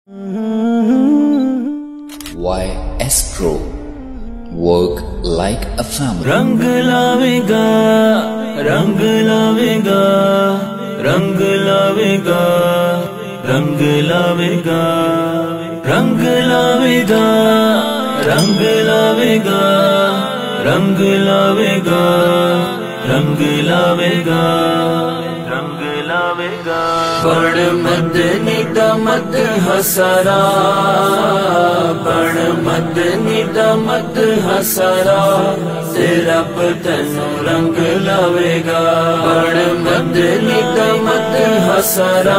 YS Pro work like a family. रंग लावेगा, रंग लावेगा, रंग लावेगा, रंग लावेगा, रंग लावेगा, रंग लावेगा, रंग लावेगा, रंग लावेगा, रंग लावेगा। बड़ मदनी दा मद हसरा, बड़ मदनी दा मद हसरा, ते रब तैनू रंग लावेगा। बड़ मदनी दा मद हसरा,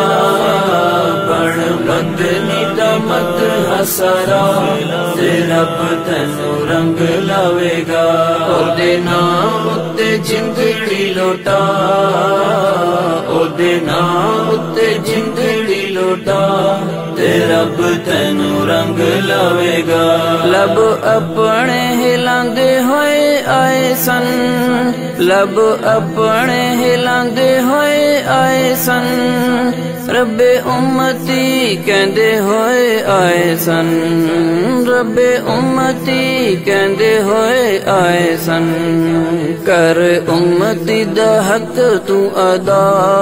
बड़ मदनी दा मद हसरा, ते रब तैनू रंग लावेगा। ओदे नाम उत्ते जिंदड़ी लोटा, ओदे नाम उत्ते जिंदड़ी लोटा, ते रब तैनू रंग लावेगा। लब अपने हिलांदे होए आए सन, लब अपने हिलांदे होए आए सन, रब्बे उम्मती कहंदे होए आए सन, रब्बे उम्मती कहंदे होए आए सन। कर उम्मती दा हक तू अदा,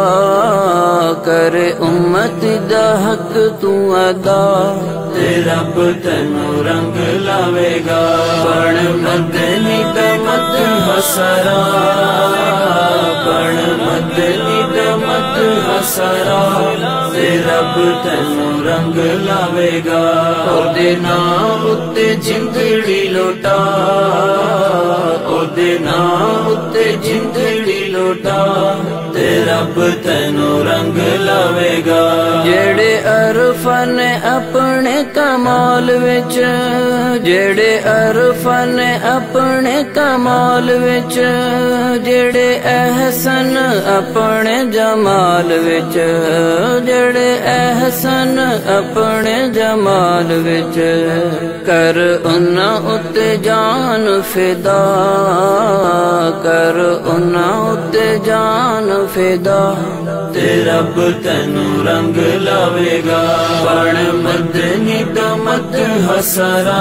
कर उम्मती दा हक तू अदा, ते रब तैनू रंग लावेगा। बड़ मदनी दा मद हसरा, बड़ मदनी दा मद हसरा, ते रब तैनू रंग लावेगा। ओदे नाम उत्ते जिंदड़ी लोटा, ओदे नाम उत्ते जिंदड़ी लोटा, ते रब तैनू रंग लावेगा। जेड़े अरफां ने अपने कमाल विच, जेड़े अरफां ने अपने कमाल विच, जेड़े एहसन अपने जमाल विच, जेड़े एहसन अपने जमाल विच, कर उन्ना उत्ते जान फिदा, कर उन्ना उत्ते जान फिदा, ते रब तैनू रंग लावेगा। बड़ मदनी दा मद हसरा,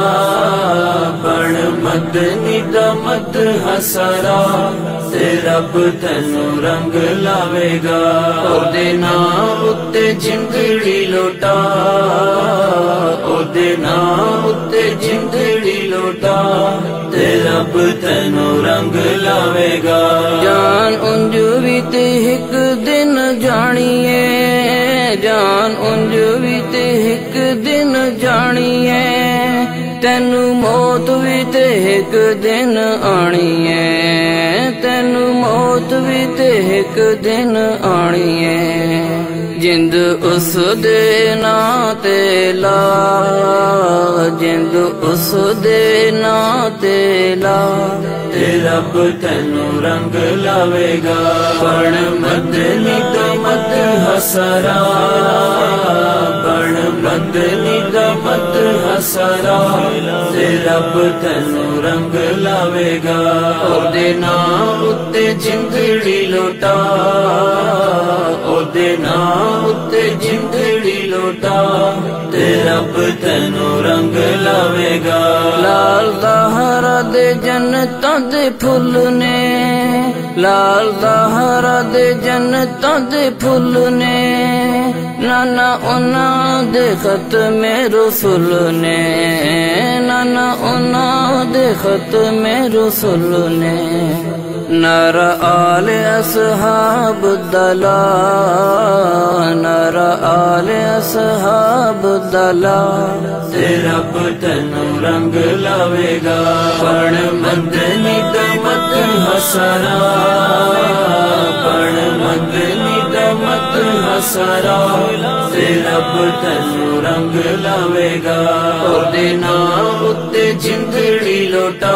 बड़ मदनी दा मद हसरा, ते रब तैनू रंग लावेगा। ओदे नाम उत्ते जिंदड़ी लोटा, ओदे नाम उत्ते जिंदड़ी लोटा, ते रब तैनू रंग लावेगा। जान उंज भी ते एक दिन जानिए, जान उंज भी ते एक दिन जानिए, तैनू मौत भी ते एक दिन आनी है, तैनू मौत भी ते एक दिन आनी है। जिंद उस दे नां ते ला, जिंद उस दे नां ते ला, ते रब तैनू रंग लावेगा। बड़ मदनी दा मद हसरा, बड़ मदनी दा मद हसरा, ते रब तैनू रंग लावेगा। ओदे नाम उत्ते जिंदड़ी लोटा, ओदे नाम उत्ते जिंदड़ी लोटा, ते रब तैनू रंग लावेगा। लाल दहरा दे जन्नतां दे फुल ने, लाल दहरा दे जन्नतां दे फुल ने, नाना उन्ना दे खत्मे रसूल ने, नाना उन्ना दे खत्मे रसूल ने। नर आले असहाब दला, नर आले असहाब दला, ते रब तैनू रंग लावेगा। बड़ मदनी दा मद हसरा, बड़ मदनी दा मद हसरा, ते रब तैनू रंग लावेगा। ओदे नाम उत्ते जिंदड़ी लोटा,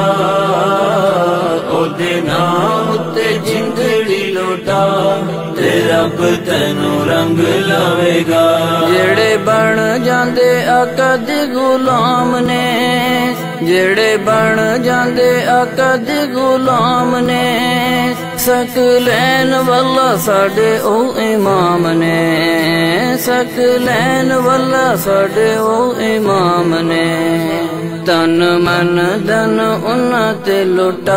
ओदे नाम उत्ते जिंदड़ी लोटा, ते रब तैनू रंग लावेगा। जेड़े बन जांदे आका दे गुलाम ने, जेड़े बन जांदे आका दे गुलाम ने, सकलैन वाला साडे ओ इमाम ने, सकलैन वाला साडे ओ इमाम ने। तन मन धन उन्हां ते लुटा,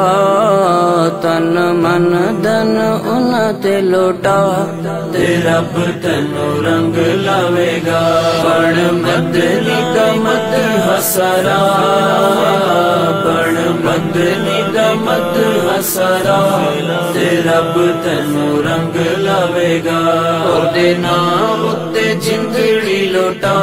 तन मन धन उन्हां ते लुटा, ते रब तैनू रंग लावेगा। बण मदनी दा मद हसरा, बण मदनी दा मद हसरा, ते रब तैनू रंग लावेगा। ओदे नाम उत्ते जिंदड़ी लुटा,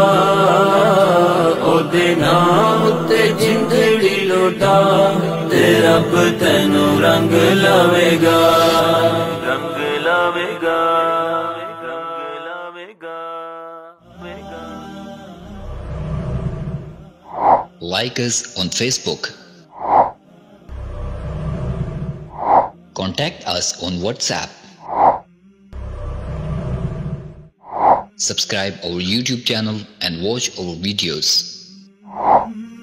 ओदे नाम उत्ते जिंदड़ी लुटा, ते रब तैनू रंग लावेगा, रंग लावेगा, रंग लावेगा। Like us on Facebook. Contact us on WhatsApp. Subscribe our YouTube channel and watch our videos.